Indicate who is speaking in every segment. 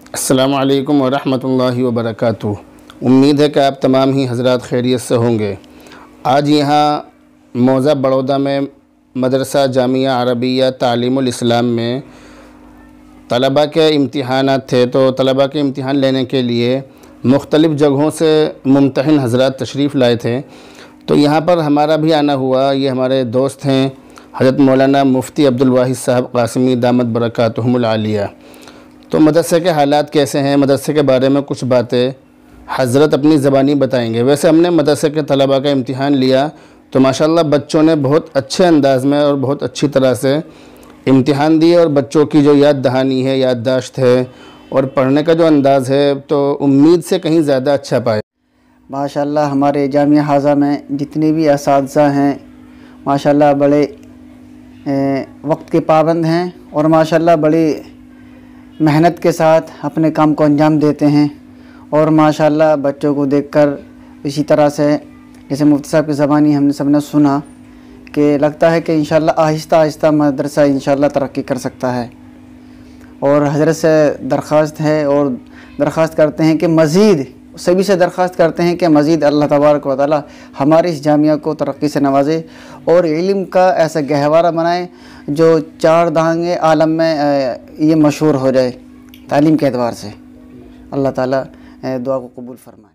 Speaker 1: السلام علیکم ورحمۃ اللہ وبرکاتہ۔ امید ہے کہ آپ تمام ہی حضرات خیریت سے ہوں گے۔ آج یہاں موضع بڑودہ میں مدرسہ جامعہ عربیہ تعلیم الاسلام میں طلباء کے امتحانات تھے، تو طلباء کے امتحان لینے کے لیے مختلف جگہوں سے ممتحن حضرات تشریف لائے تھے، تو یہاں پر ہمارا بھی آنا ہوا۔ یہ ہمارے دوست ہیں حضرت مولانا مفتی عبدالواحد صاحب قاسمی دامت برکاتہم العالیہ۔ تو مدرسے کے حالات کیسے ہیں، مدرسے کے بارے میں کچھ باتیں حضرت اپنی زبانی بتائیں گے۔ ویسے ہم نے مدرسے کے طلباء کا امتحان لیا تو ماشاءاللہ بچوں نے بہت اچھے انداز میں اور بہت اچھی طرح سے امتحان دیے، اور بچوں کی جو یاد دہانی ہے، یادداشت ہے اور پڑھنے کا جو انداز ہے تو امید سے کہیں زیادہ اچھا پائے۔
Speaker 2: ماشاءاللہ ہمارے جامعہ حاضہ میں جتنے بھی اساتذہ ہیں ماشاءاللہ بڑے وقت کے پابند ہیں، اور ماشاءاللہ بڑی محنت کے ساتھ اپنے کام کو انجام دیتے ہیں، اور ماشاءاللہ بچوں کو دیکھ کر اسی طرح سے جیسے مفتی صاحب کی زبانی ہم نے سب نے سنا کہ لگتا ہے کہ انشاءاللہ آہستہ آہستہ مدرسہ انشاءاللہ ترقی کر سکتا ہے، اور حضرت سے درخواست ہے اور درخواست کرتے ہیں کہ مزید سبھی سے درخواست کرتے ہیں کہ مزید اللہ تبارک و تعالی ہمارے اس جامعہ کو ترقی سے نوازے اور علم کا ایسا گہوارہ بنائے جو چار دہانگے عالم میں یہ مشہور ہو جائے تعلیم کے اعتبار سے۔ اللہ تعالی دعا کو قبول فرمائے۔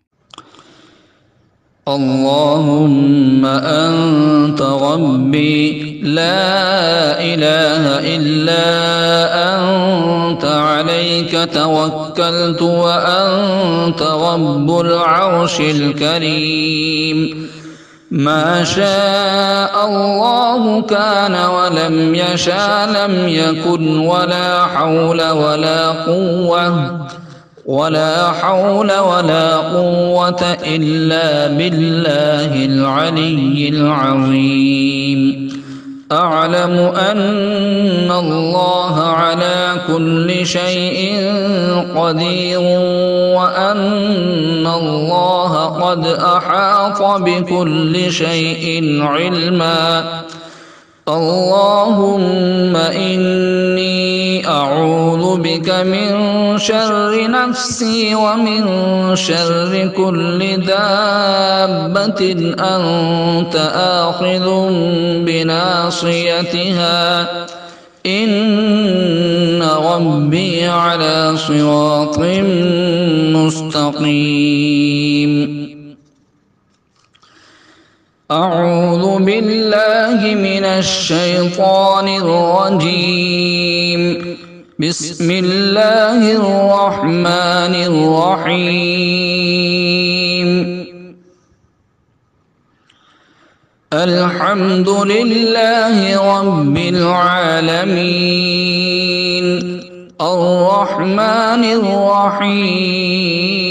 Speaker 3: اللهم أنت ربي لا إله إلا أنت عليك توكلت وأنت رب العرش الكريم ما شاء الله كان ولم يشاء لم يكن ولا حول ولا قوة إلا بالله العلي العظيم أعلم أن الله على كل شيء قدير وأن الله قد أحاط بكل شيء علما اللهم إني أعوذ بك من شر نفسي ومن شر كل دابة أنت آخذ بناصيتها إن ربي على صراط مستقيم أعوذ بالله من الشيطان الرجيم بسم الله الرحمن الرحيم الحمد لله رب العالمين الرحمن الرحيم